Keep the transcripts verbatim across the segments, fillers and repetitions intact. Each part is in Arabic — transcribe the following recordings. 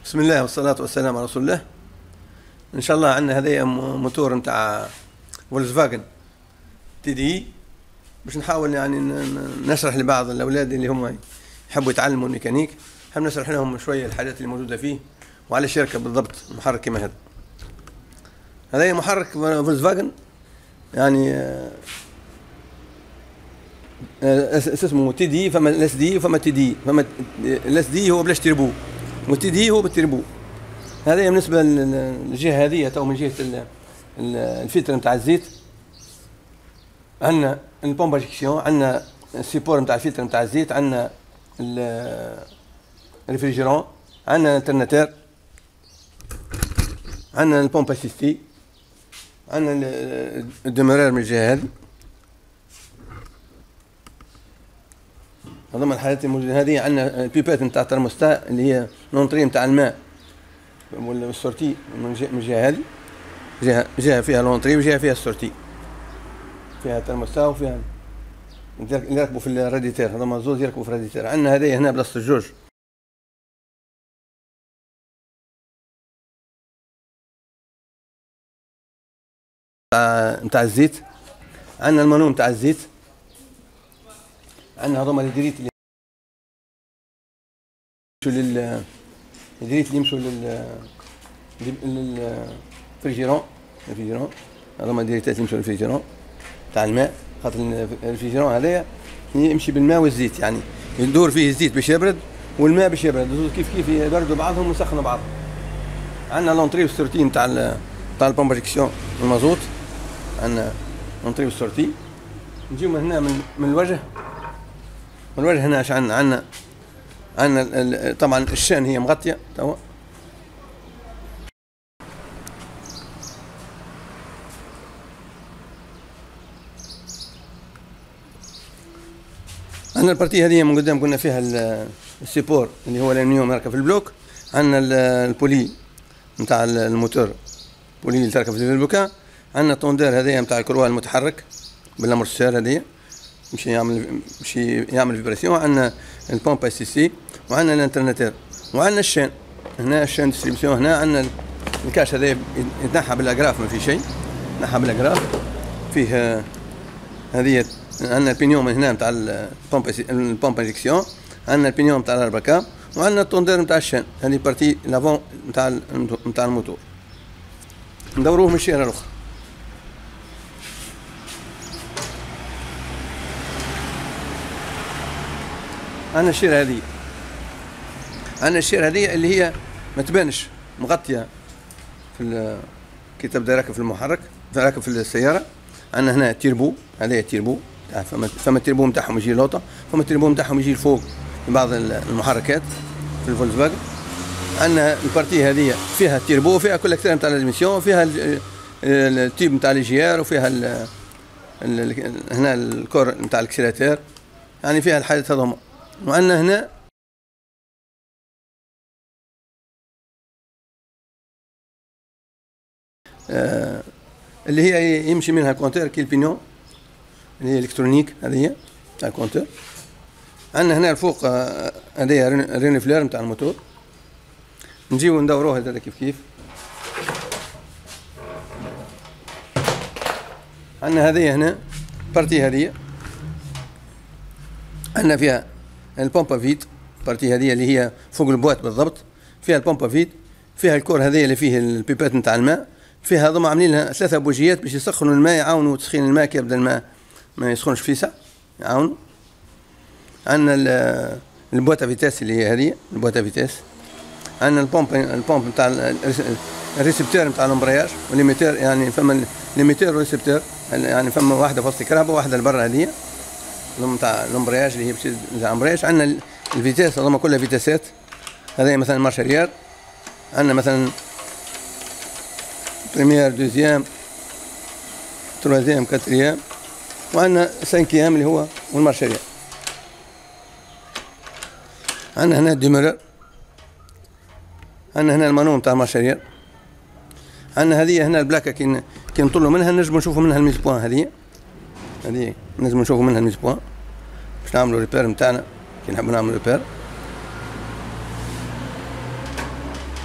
بسم الله والصلاة والسلام على رسول الله. إن شاء الله عندنا هذايا موتور نتاع فولكسفاجن تي دي باش نحاول يعني نشرح لبعض الأولاد اللي هم يحبوا يتعلموا الميكانيك، حاب نشرح لهم شوية الحاجات اللي موجودة فيه وعلى الشركة بالضبط محرك كما هذا. هذايا محرك فولكسفاجن يعني اسمه تي دي، فما الاس دي وفما تي دي، فما الاس دي هو بلاش تربو والتي دي هو بالتربو. هذا بالنسبه للجهه هذه تو من جهه الفلتر نتاع الزيت، عندنا البومباجيكسيون، عندنا السيبور نتاع الفلتر نتاع الزيت، عندنا الريفريجيرون، عندنا الالترناتور، عندنا البومب اسيستي، عندنا الديمورير من الجهه هذه. هذوما الحالات الموجودة. هذه عندنا البيبات نتاع الترموستا اللي هي لونطري نتاع الماء والسورتي من الجهة هذه، جهة جهة فيها لونطري وجهة فيها السورتي، فيها الترموستا وفيها اللي يركبوا في الراديتير. هذوما زوز يركبوا في الراديتير. عندنا هذه هنا بلاصة الجوج نتاع الزيت، عندنا المانون نتاع الزيت، عندنا هذوما الهيدريت اللي يمشوا لل الهيدريت اللي يمشوا لل للفريجيرون الفريجيرون هذوما الهيدريتات اللي يمشوا للفريجيرون تاع الماء، خاطر الفريجيرون هذايا يمشي بالماء والزيت، يعني يدور فيه الزيت باش يبرد والماء باش يبرد، كيف كيف يبردوا بعضهم ويسخنوا بعضهم. عندنا لونطري والسورتي نتاع نتاع البومباجيكسيون المازوت، عندنا لونطري والسورتي. نجيو من هنا من, من الوجه من الوجه هنا اش عندنا عندنا عندنا طبعا الشان هي مغطيه توا، عندنا البارتي هذه من قدام قلنا فيها السيبور اللي هو الالمنيوم يركب في البلوك، عندنا البولي نتاع الموتور بولي اللي تركب في البلوكا، عندنا الطوندير هذايا نتاع الكروال المتحرك بالامورسير هذايا باش يعمل باش يعمل فيبراسيون، عندنا البومب اس سي، وعندنا الانترناتور، وعندنا الشان هنا الشان ديستريبسيون. هنا عندنا الكاش هذا يتنحى بالاجراف، ما في شيء يتنحى بالاجراف. فيه هذه عندنا البينيون من هنا نتاع البومب البومب انجكسيون، عندنا البينيون نتاع الاربكا، وعندنا الطوندير نتاع الشان. هذه بارتي لافون نتاع نتاع الموتور. ندوروه من الشيره الاخرى. عندنا الشيره هذه عندنا الشيره هذه اللي هي ما تبانش مغطيه في كي تبدا راكب في المحرك راكب في السياره. عندنا هنا تيربو، هذا تيربو، فما فما التيربو نتاعهم يجي لوطه، فما التيربو نتاعهم يجي لفوق في بعض المحركات في الفولكسفاجن. عندنا البارتي هذه فيها التيربو، فيها كل اكثر نتاع الادميسيون، فيها التيب نتاع لي جي ار، وفيها ال ال هنا الكور نتاع الاكسيلاتير، يعني فيها الحاجات هذوما. وعندنا هنا آه اللي هي يمشي منها كونتور كي البينيون اللي هي الكترونيك، هذه تاع الكونتور. عندنا هنا الفوق هذه آه رينيفلير نتاع الموتور. نجيو ندوروه هذا كيف كيف. عندنا هذه هنا بارتي هذه عندنا فيها البومبا فيد، بارتي هذه اللي هي فوق البوات بالضبط، فيها البومبا فيد، فيها الكور هذه اللي فيه البيبات نتاع الماء، فيها هذوما عاملين لها ثلاثة بوجيات باش يسخنوا الماء، يعاونوا تسخين الماء كي يبدا الماء ما يسخنش فيسع، يعاونوا. عندنا البواتا فيتاس اللي هي هذه البواتا فيتاس. عندنا البومب البومب نتاع الريسبتور نتاع الامبرياج والليميتير، يعني فما ليميتير والريسبتور، يعني فما واحده في وسط الكهرباء وواحده لبرا هذه نتاع الامبرياج اللي هي باش نتاع الامبرياج. عندنا الفيتاس هذوما كلها فيتاسات، هذه مثلا مارشاريير، عندنا مثلا بريمير دوزيام تروازيام كاتريام، وعندنا سانكيام اللي هو والمارشاريير. عندنا هنا الديمورير، عندنا هنا المانون تاع المارشاريير. عندنا هذه هنا البلاكه كي كي نطلوا منها نجموا نشوفوا منها الميز بوان، هذه هذه نجموا نشوفوا منها الميز بوان باش نعملوا ريبير نتاعنا كي نحبوا نعملوا ريبير.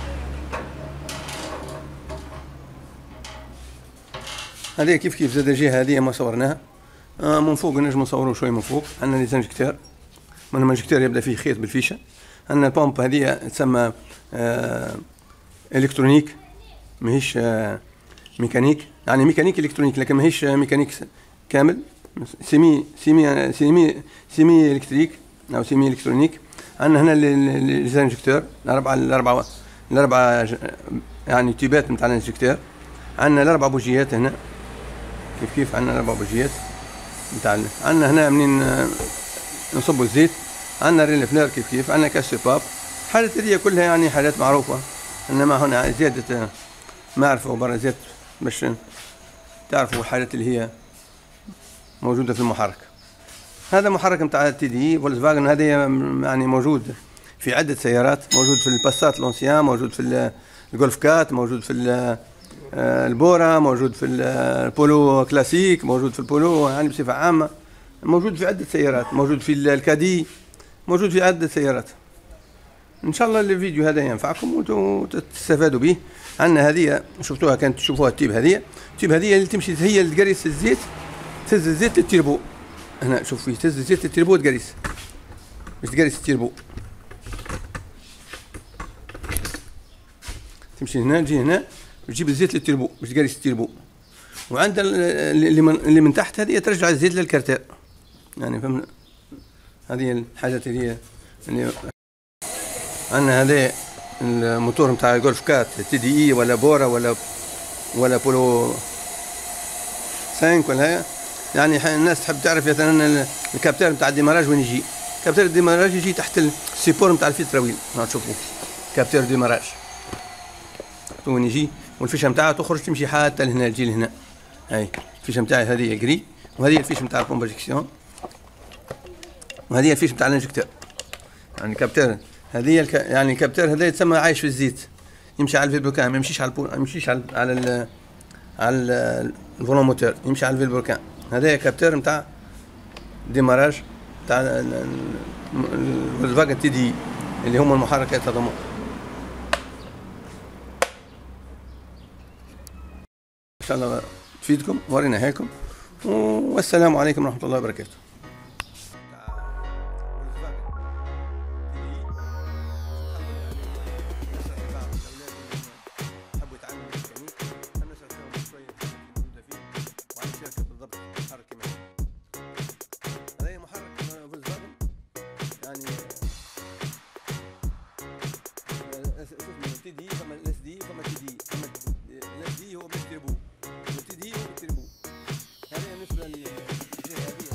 هذه كيف كيف زاد الجهه هذه ما صورناها. آه من فوق نجم نصوروا شويه من فوق. عندنا لي زنجكتير، من المنجكتير يبدا فيه خيط بالفيشه. عندنا البومب هذه تسمى آه الكترونيك، ماهيش آه ميكانيك، يعني ميكانيك الكترونيك لكن ماهيش ميكانيك كامل، سيمي سيمي سيمي سيمي الكتريك او سيمي الكترونيك. عندنا هنا الانجكتور الاربعه الاربعه الاربعه يعني تيبات نتاع الانجكتور. عندنا الاربع بوجيات هنا كيف كيف. عندنا الاربع بوجيات نتاع. عندنا هنا منين نصبوا الزيت. عندنا ريلفلير كيف كيف. عندنا كاس باب. حالات هذه كلها يعني حالات معروفه، انما هنا زياده معرفه وبرا زيت باش تعرفوا الحالات اللي هي موجوده في المحرك. هذا محرك نتاع تي دي فولكس فاجن. هذا يعني موجود في عده سيارات، موجود في الباسات لونسيان، موجود في الجولف كات، موجود في البورا، موجود في البولو كلاسيك، موجود في البولو يعني بصفه عامه، موجود في عده سيارات، موجود في الكادي، موجود في عده سيارات. ان شاء الله الفيديو هذا ينفعكم وتستفادوا به. عندنا هذه شفتوها كانت تشوفوها التيب هذه، التيب هذه اللي تمشي هي اللي تقريس الزيت، تهز الزيت للتيربو. هنا شوف فيه تهز الزيت للتيربو تقريس باش تقريس التيربو. تمشي هنا تجي هنا تجيب الزيت للتيربو باش تقريس التيربو. وعند اللي من اللي من تحت هذه ترجع الزيت للكارتير. يعني فهمنا هذه الحاجات اللي هي اللي عندنا. هذا الموتور نتاع جولف كات تي دي اي ولا بورا ولا ولا بولو خمسة ولا هي. يعني الناس تحب تعرف مثلا الكابتير نتاع الديماراج وين يجي. كابتير الديماراج يجي تحت السيبور نتاع الفيتراويل. تشوفوا كابتير ديماراج وين يجي، والفيشه نتاعها تخرج تمشي حتى لهنا تجي لهنا. هاي الفيشه نتاعي هذه جري، وهذه الفيشه نتاع البومباجيكسيون، وهذه الفيشه نتاع الانجكتور. يعني كابتير هذه الك... يعني الكابتير هذا يتسمى عايش في الزيت، يمشي على الفيلبوكان، ما يمشيش على البو... ما يمشيش على على ال... على الفولون موتور، يمشي على الفيلبوكان. هذا كابتير نتاع ديماراج تاع الفولكسفاجن تي دي اللي هم المحركات هذوما. ان شاء الله تفيدكم ورينا هيكم، والسلام عليكم ورحمه الله وبركاته. تي دي فما الاس دي فما تي دي فما الاس دي هو باش تربو والتي دي هو تربو. هذه بالنسبه للجهه هذه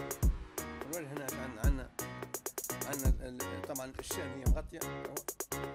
طبعا الشام هي مغطيه.